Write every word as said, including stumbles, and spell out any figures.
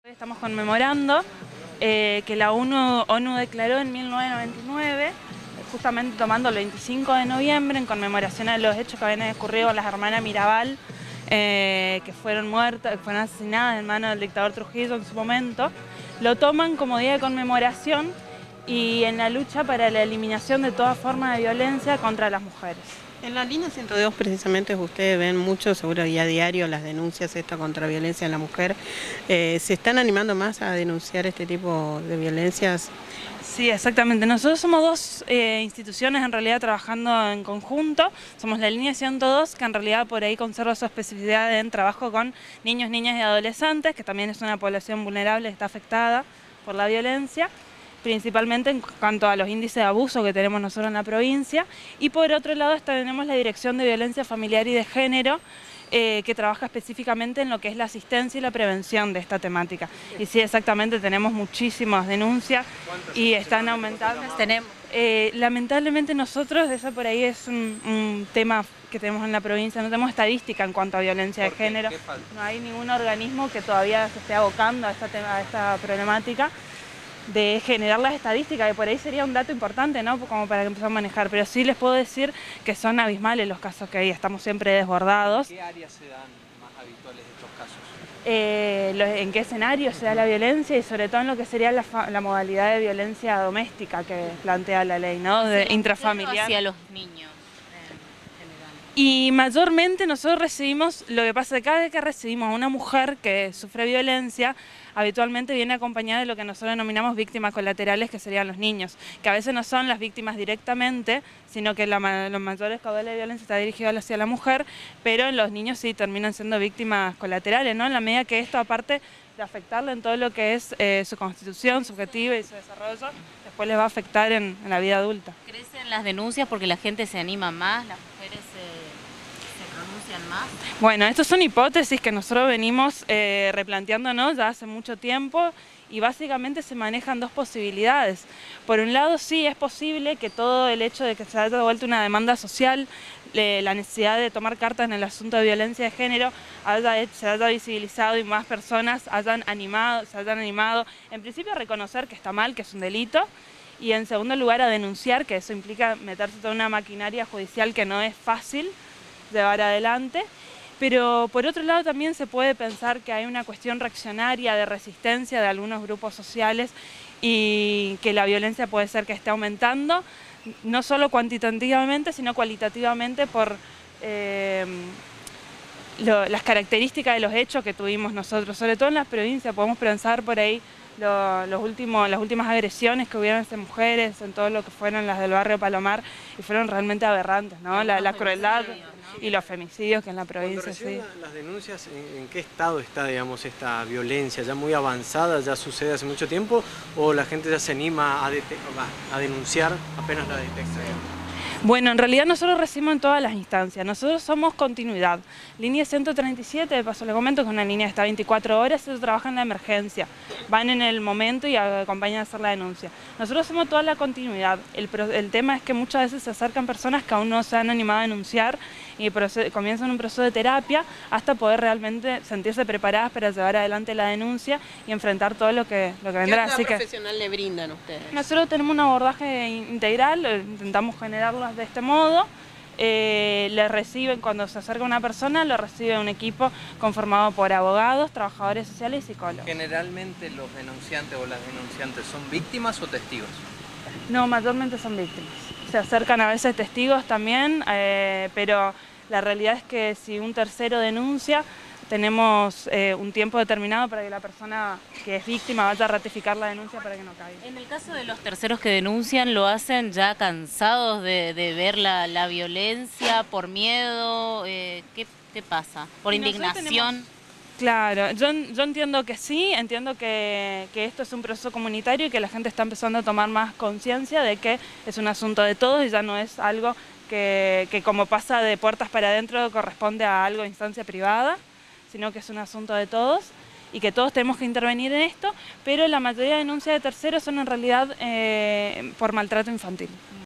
Estamos conmemorando eh, que la ONU, ONU declaró en mil novecientos noventa y nueve, justamente tomando el veinticinco de noviembre, en conmemoración a los hechos que habían ocurrido con las hermanas Mirabal, eh, que fueron muertas, que fueron asesinadas en manos del dictador Trujillo en su momento, lo toman como día de conmemoración y en la lucha para la eliminación de toda forma de violencia contra las mujeres. En la línea ciento dos precisamente ustedes ven mucho, seguro y a diario, las denuncias esta contra violencia en la mujer. Eh, ¿Se están animando más a denunciar este tipo de violencias? Sí, exactamente. Nosotros somos dos eh, instituciones en realidad trabajando en conjunto. Somos la línea ciento dos, que en realidad por ahí conserva su especificidad en trabajo con niños, niñas y adolescentes, que también es una población vulnerable, está afectada por la violencia, principalmente en cuanto a los índices de abuso que tenemos nosotros en la provincia. Y por otro lado tenemos la Dirección de Violencia Familiar y de Género, eh, que trabaja específicamente en lo que es la asistencia y la prevención de esta temática. Y sí, exactamente, tenemos muchísimas denuncias y están aumentando. Tenemos. Eh, lamentablemente nosotros, esa por ahí es un, un tema que tenemos en la provincia, no tenemos estadística en cuanto a violencia de género. No hay ningún organismo que todavía se esté abocando a esta, tema, a esta problemática de generar las estadísticas, que por ahí sería un dato importante, ¿no? Como para que empezamos a manejar, pero sí les puedo decir que son abismales los casos que hay, estamos siempre desbordados. ¿En qué áreas se dan más habituales estos casos? Eh, los, en qué escenario se da la violencia y sobre todo en lo que sería la, la modalidad de violencia doméstica que plantea la ley, ¿no? De intrafamiliar. Hacia los niños. Y mayormente nosotros recibimos, lo que pasa es que cada vez que recibimos a una mujer que sufre violencia, habitualmente viene acompañada de lo que nosotros denominamos víctimas colaterales, que serían los niños, que a veces no son las víctimas directamente, sino que la, los mayores caudales de violencia está dirigido hacia la mujer, pero los niños sí terminan siendo víctimas colaterales, ¿no? En la medida que esto, aparte de afectarle en todo lo que es eh, su constitución, su objetivo y su desarrollo, después les va a afectar en, en la vida adulta. ¿Crecen las denuncias porque la gente se anima más, las mujeres se, se pronuncian más? Bueno, estas son hipótesis que nosotros venimos eh, replanteándonos ya hace mucho tiempo y básicamente se manejan dos posibilidades. Por un lado, sí es posible que todo el hecho de que se haya vuelto una demanda social, eh, la necesidad de tomar cartas en el asunto de violencia de género, haya, se haya visibilizado y más personas hayan animado, se hayan animado, en principio a reconocer que está mal, que es un delito, y en segundo lugar a denunciar, que eso implica meterse toda una maquinaria judicial que no es fácil llevar adelante. Pero por otro lado también se puede pensar que hay una cuestión reaccionaria de resistencia de algunos grupos sociales y que la violencia puede ser que esté aumentando, no solo cuantitativamente, sino cualitativamente por eh, lo, las características de los hechos que tuvimos nosotros, sobre todo en las provincias. Podemos pensar por ahí lo, los últimos, las últimas agresiones que hubieron hacia mujeres, en todo lo que fueron las del barrio Palomar, y fueron realmente aberrantes, ¿no? La, la crueldad y los femicidios que en la provincia, sí. Las denuncias, ¿en, ¿en qué estado está, digamos, esta violencia? ¿Ya muy avanzada, ya sucede hace mucho tiempo, o la gente ya se anima a, a denunciar apenas la detecta? Bueno, en realidad nosotros recibimos en todas las instancias, nosotros somos continuidad. Línea ciento treinta y siete, de paso le comento, que es una línea que está veinticuatro horas, ellos trabajan en la emergencia, van en el momento y acompañan a hacer la denuncia. Nosotros somos toda la continuidad, el, el tema es que muchas veces se acercan personas que aún no se han animado a denunciar y comienzan un proceso de terapia hasta poder realmente sentirse preparadas para llevar adelante la denuncia y enfrentar todo lo que, lo que vendrá. ¿Qué Así ayuda profesional le brindan ustedes? Nosotros tenemos un abordaje integral, intentamos generarlo de este modo. Eh, le reciben, cuando se acerca una persona, lo recibe un equipo conformado por abogados, trabajadores sociales y psicólogos. ¿Generalmente los denunciantes o las denunciantes son víctimas o testigos? No, mayormente son víctimas. Se acercan a veces testigos también, eh, pero la realidad es que si un tercero denuncia, tenemos eh, un tiempo determinado para que la persona que es víctima vaya a ratificar la denuncia para que no caiga. En el caso de los terceros que denuncian, ¿lo hacen ya cansados de, de ver la, la violencia, por miedo? Eh, ¿qué, ¿Qué pasa? ¿Por indignación? Tenemos... Claro, yo, yo entiendo que sí, entiendo que, que esto es un proceso comunitario y que la gente está empezando a tomar más conciencia de que es un asunto de todos y ya no es algo que, que como pasa de puertas para adentro corresponde a algo de instancia privada, sino que es un asunto de todos y que todos tenemos que intervenir en esto, pero la mayoría de denuncias de terceros son en realidad eh, por maltrato infantil.